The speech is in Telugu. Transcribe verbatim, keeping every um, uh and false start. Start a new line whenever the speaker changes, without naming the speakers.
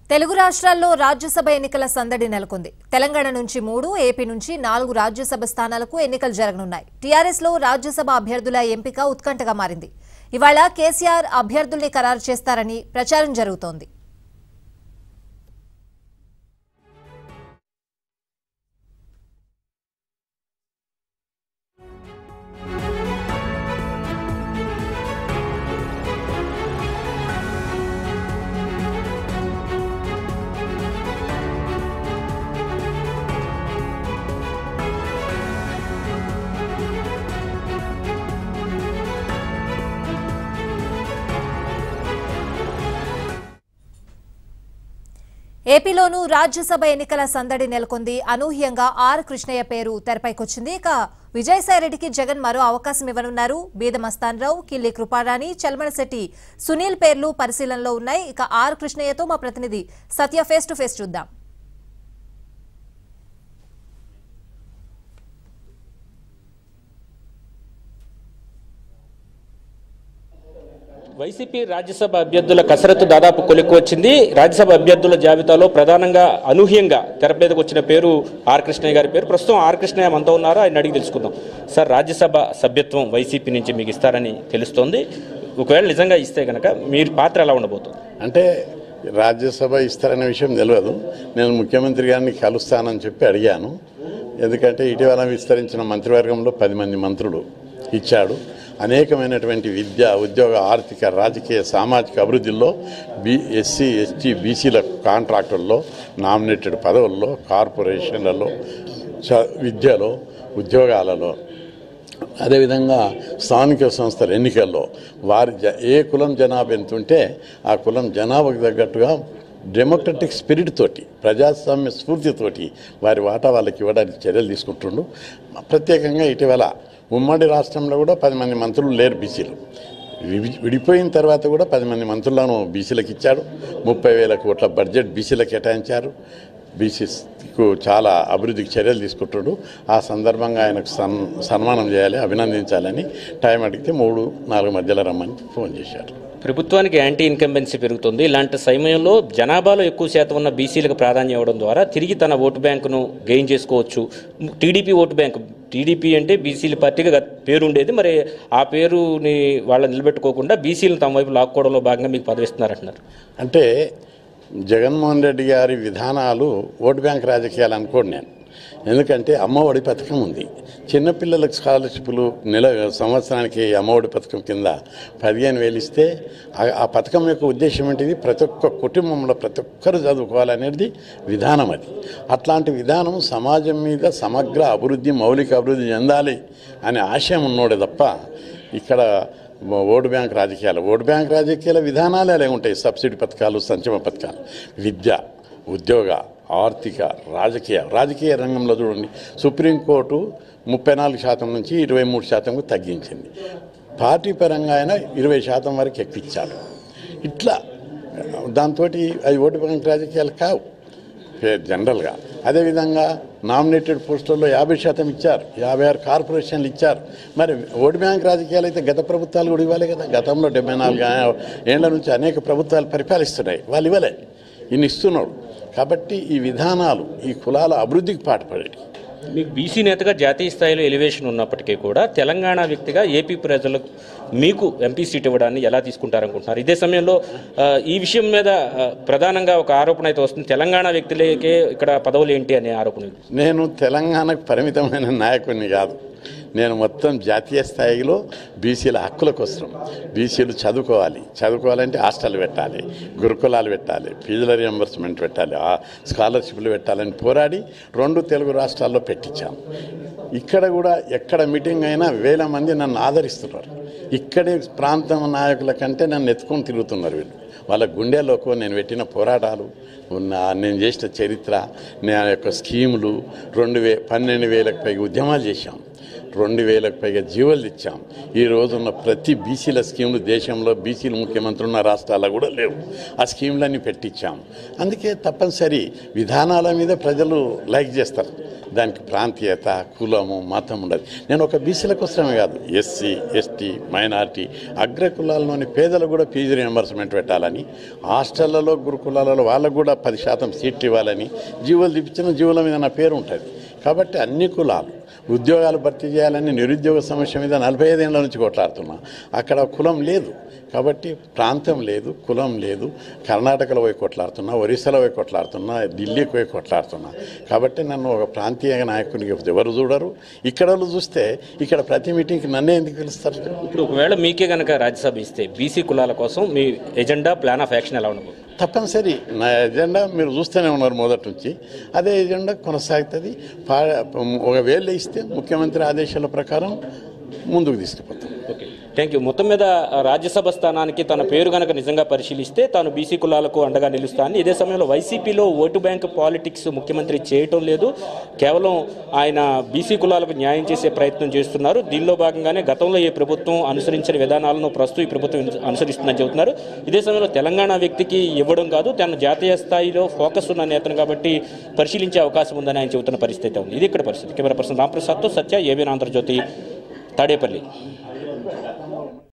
తెలుగు రాష్ట్రాల్లో రాజ్యసభ ఎన్నికల సందడి నెలకొంది. తెలంగాణ నుంచి మూడు, ఏపీ నుంచి నాలుగు రాజ్యసభ స్థానాలకు ఎన్నికలు జరగనున్నాయి. టీఆర్ఎస్ లో రాజ్యసభ అభ్యర్థుల ఎంపిక ఉత్కంఠగా మారింది. ఇవాళ కేసీఆర్ అభ్యర్థుల్ని ఖరారు చేస్తారని ప్రచారం జరుగుతోంది. ఏపీలోనూ రాజ్యసభ ఎన్నికల సందడి నెలకొంది. అనూహ్యంగా ఆర్ కృష్ణయ్య పేరు తెరపైకొచ్చింది. ఇక విజయసాయిరెడ్డికి జగన్ మరో అవకాశం ఇవ్వనున్నారు. బీద మస్తాన్రావు, కిల్లి కృపారాణి, చల్మలశెట్టి సునీల్ పేర్లు పరిశీలనలో ఉన్నాయి. ఇక ఆర్ కృష్ణయ్యతో మా ప్రతినిధి సత్య ఫేస్ టు ఫేస్ చూద్దాం.
వైసీపీ రాజ్యసభ అభ్యర్థుల కసరత్తు దాదాపు కొలిక్కు వచ్చింది. రాజ్యసభ అభ్యర్థుల జాబితాలో ప్రధానంగా అనూహ్యంగా తెరపేదకు వచ్చిన పేరు ఆర్ కృష్ణయ్య గారి పేరు. ప్రస్తుతం ఆర్ కృష్ణయ్య మనతో ఉన్నారు, ఆయన అడిగి తెలుసుకుందాం. సార్, రాజ్యసభ సభ్యత్వం వైసీపీ నుంచి మీకు ఇస్తారని తెలుస్తోంది. ఒకవేళ నిజంగా ఇస్తే కనుక మీరు పాత్ర ఎలా ఉండబోతుంది?
అంటే రాజ్యసభ ఇస్తారనే విషయం తెలియదు. నేను ముఖ్యమంత్రి గారిని కలుస్తానని చెప్పి అడిగాను. ఎందుకంటే ఇటీవల విస్తరించిన మంత్రివర్గంలో పది మంది మంత్రులు ఇచ్చాడు. అనేకమైనటువంటి విద్య, ఉద్యోగ, ఆర్థిక, రాజకీయ, సామాజిక అభివృద్ధిలో బీ ఎస్సీ ఎస్టీ బీసీల కాంట్రాక్టుల్లో, నామినేటెడ్ పదవుల్లో, కార్పొరేషన్లలో, విద్యలో, ఉద్యోగాలలో, అదేవిధంగా స్థానిక సంస్థల ఎన్నికల్లో వారి జ ఏ కులం జనాభా ఎంత ఉంటే ఆ కులం జనాభాకు తగ్గట్టుగా డెమోక్రటిక్ స్పిరిట్ తోటి, ప్రజాస్వామ్య స్ఫూర్తితోటి వారి వాటా వాళ్ళకి ఇవ్వడానికి చర్యలు తీసుకుంటుండు. ప్రత్యేకంగా ఇటీవల ఉమ్మడి రాష్ట్రంలో కూడా పది మంది మంత్రులు లేరు బీసీలు. విడిపోయిన తర్వాత కూడా పది మంది మంత్రులను బీసీలకు ఇచ్చాడు. ముప్పై వేల కోట్ల బడ్జెట్ బీసీలకు కేటాయించారు. బీసీకు చాలా అభివృద్ధికి చర్యలు తీసుకుంటున్నాడు. ఆ సందర్భంగా ఆయనకు సన్ సన్మానం చేయాలి, అభినందించాలని టైం అడిగితే మూడు నాలుగు మధ్యలో రమ్మని ఫోన్ చేశారు.
ప్రభుత్వానికి యాంటీ ఇన్కంబెన్సీ పెరుగుతుంది. ఇలాంటి సమయంలో జనాభాలో ఎక్కువ శాతం ఉన్న బీసీలకు ప్రాధాన్యం ఇవ్వడం ద్వారా తిరిగి తన ఓటు బ్యాంకును గెయిన్ చేసుకోవచ్చు. టీడీపీ ఓటు బ్యాంకు, టీడీపీ అంటే బీసీల పార్టీగా పేరు ఉండేది, మరి ఆ పేరుని వాళ్ళని నిలబెట్టుకోకుండా బీసీలను తమ వైపు లాక్కోవడంలో భాగంగా మీకు పదవి ఇస్తున్నారంటున్నారు.
అంటే జగన్మోహన్ రెడ్డి గారి విధానాలు ఓటు బ్యాంక్ రాజకీయాలు అనుకోండి నేను. ఎందుకంటే అమ్మఒడి పథకం ఉంది, చిన్నపిల్లలకు స్కాలర్షిప్లు నెల సంవత్సరానికి అమ్మఒడి పథకం కింద పదిహేను వేలు ఇస్తే ఆ పథకం యొక్క ఉద్దేశం ఏంటిది? ప్రతి ఒక్క కుటుంబంలో ప్రతి ఒక్కరు చదువుకోవాలనేది విధానం. అది అట్లాంటి విధానం సమాజం మీద సమగ్ర అభివృద్ధి, మౌలిక అభివృద్ధి చెందాలి అనే ఆశయం ఉన్నోడే తప్ప ఇక్కడ ఓటు బ్యాంక్ రాజకీయాలు ఓటు బ్యాంక్ రాజకీయాల విధానాలు అలా ఉంటాయి. సబ్సిడీ పథకాలు, సంక్షేమ పథకాలు, విద్య, ఉద్యోగ, ఆర్థిక, రాజకీయ రాజకీయ రంగంలో చూడండి, సుప్రీంకోర్టు ముప్పై నాలుగు శాతం నుంచి ఇరవై మూడు శాతంకు తగ్గించింది. పార్టీ పరంగా ఆయన ఇరవై శాతం వరకు ఎక్కిచ్చాడు. ఇట్లా దాంతో అవి ఓటు బ్యాంక్ రాజకీయాలు కావు జనరల్గా. అదేవిధంగా నామినేటెడ్ పోస్టుల్లో యాభై శాతం ఇచ్చారు, యాభై ఆరు కార్పొరేషన్లు ఇచ్చారు. మరి ఓటు బ్యాంక్ రాజకీయాలు అయితే గత ప్రభుత్వాలు కూడా ఇవ్వాలి కదా. గతంలో డెబ్బై నాలుగు ఏళ్ల నుంచి అనేక ప్రభుత్వాలు పరిపాలిస్తున్నాయి, వాళ్ళు ఇవ్వలే, ఇన్ని ఇస్తున్నాడు. కాబట్టి ఈ విధానాలు ఈ కులాల అభివృద్ధికి పాటుపడేవి.
మీకు బీసీ నేతగా జాతీయ స్థాయిలో ఎలివేషన్ ఉన్నప్పటికీ కూడా తెలంగాణ వ్యక్తిగా ఏపీ ప్రజలకు మీకు ఎంపీ సీట్ ఇవ్వడాన్ని ఎలా తీసుకుంటారనుకుంటున్నారు? ఇదే సమయంలో ఈ విషయం మీద ప్రధానంగా ఒక ఆరోపణ అయితే వస్తుంది, తెలంగాణ వ్యక్తులకే ఇక్కడ పదవులు ఏంటి అనే ఆరోపణ.
నేను తెలంగాణకు పరిమితమైన నాయకుడిని కాదు. నేను మొత్తం జాతీయ స్థాయిలో బీసీల హక్కుల కోసం, బీసీలు చదువుకోవాలి, చదువుకోవాలంటే హాస్టల్ పెట్టాలి, గురుకులాలు పెట్టాలి, ఫీజుల రియంబర్స్మెంట్ పెట్టాలి, స్కాలర్షిప్లు పెట్టాలని పోరాడి రెండు తెలుగు రాష్ట్రాల్లో పెట్టించాము. ఇక్కడ కూడా ఎక్కడ మీటింగ్ అయినా వేల మంది నన్ను ఆదరిస్తున్నారు. ఇక్కడి ప్రాంతం నాయకుల కంటే నన్ను ఎత్తుకొని తిరుగుతున్నారు వీళ్ళు. వాళ్ళ గుండెలోకి నేను పెట్టిన పోరాటాలు, నేను చేసిన చరిత్ర, నా యొక్క స్కీములు, రెండు వే పన్నెండు వేలకు పైగా ఉద్యమాలు చేశాం. రెండు వేలకు పైగా జీవోలు ఇచ్చాం. ఈ రోజున్న ప్రతి బీసీల స్కీములు దేశంలో బీసీలు ముఖ్యమంత్రి ఉన్న రాష్ట్రాల్లో కూడా లేవు. ఆ స్కీములన్నీ పెట్టించాం. అందుకే తప్పనిసరి విధానాల మీద ప్రజలు లైక్ చేస్తారు. దానికి ప్రాంతీయత, కులము, మతం ఉండదు. నేను ఒక బీసీల కోసమే కాదు, ఎస్సీ, ఎస్టీ, మైనార్టీ, అగ్రకులాల్లోని పేదలకు కూడా ఫీజు రియంబర్స్మెంట్ పెట్టాలని, హాస్టళ్లలో గురుకులాలలో వాళ్ళకు కూడా పది శాతం సీట్లు ఇవ్వాలని జీవోలు తెప్పించిన జీవుల మీద నా పేరు ఉంటుంది. కాబట్టి అన్ని కులాలు ఉద్యోగాలు భర్తీ చేయాలని నిరుద్యోగ సమస్య మీద నలభై ఐదేళ్ల నుంచి కొట్లాడుతున్నా. అక్కడ కులం లేదు కాబట్టి, ప్రాంతం లేదు, కులం లేదు. కర్ణాటకలో పోయి కొట్లాడుతున్నా, ఒరిస్సాలో పోయి కొట్లాడుతున్నా, ఢిల్లీకి పోయి కొట్లాడుతున్నా. కాబట్టి నన్ను ఒక ప్రాంతీయ నాయకునికి ఎవరు చూడరు. ఇక్కడ వాళ్ళు చూస్తే ఇక్కడ ప్రతి మీటింగ్కి నన్నే ఎందుకు పిలుస్తారు?
ఇప్పుడు ఒకవేళ మీకే కనుక రాజ్యసభ ఇస్తే బీసీ కులాల కోసం మీ ఎజెండా, ప్లాన్ ఆఫ్ యాక్షన్ ఎలా ఉండదు?
తప్పనిసరి నా ఎజెండా మీరు చూస్తూనే ఉన్నారు మొదటి నుంచి. అదే ఎజెండా కొనసాగుతుంది. పా ఒకవేళ ఇస్తే ముఖ్యమంత్రి ఆదేశాల ప్రకారం ముందుకు తీసుకుపోతాం.
Okay, thank you. మొత్తం మీద రాజ్యసభ స్థానానికి తన పేరు కనుక నిజంగా పరిశీలిస్తే తాను బీసీ కులాలకు అండగా నిలుస్తానని, ఇదే సమయంలో వైసీపీలో ఓటు బ్యాంక్ పాలిటిక్స్ ముఖ్యమంత్రి చేయటం లేదు, కేవలం ఆయన బీసీ కులాలకు న్యాయం చేసే ప్రయత్నం చేస్తున్నారు. దీనిలో భాగంగానే గతంలో ఈ ప్రభుత్వం అనుసరించిన విధానాలను ప్రస్తుతం ఈ ప్రభుత్వం అనుసరిస్తుందని చెబుతున్నారు. ఇదే సమయంలో తెలంగాణ వ్యక్తికి ఇవ్వడం కాదు, తన జాతీయ స్థాయిలో ఫోకస్ ఉన్న నేతను కాబట్టి పరిశీలించే అవకాశం ఉందని ఆయన చెబుతున్న పరిస్థితి ఉంది. ఇది ఇక్కడ పరిస్థితి. కెమెరా పర్సన్ రాంప్రసాద్తో సత్య, ఏబీఎన్ ఆంధ్రజ్యోతి, తాడేపల్లి.